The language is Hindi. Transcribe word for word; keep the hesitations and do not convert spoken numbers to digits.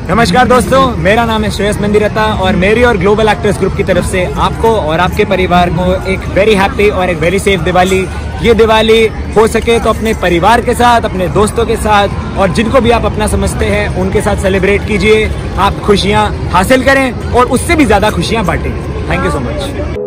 नमस्कार दोस्तों, मेरा नाम है श्रेयस मंदिरता और मेरी और ग्लोबल एक्टर्स ग्रुप की तरफ से आपको और आपके परिवार को एक वेरी हैप्पी और एक वेरी सेफ दिवाली। ये दिवाली हो सके तो अपने परिवार के साथ, अपने दोस्तों के साथ और जिनको भी आप अपना समझते हैं उनके साथ सेलिब्रेट कीजिए। आप खुशियाँ हासिल करें और उससे भी ज़्यादा खुशियाँ बांटें। Thank you so much.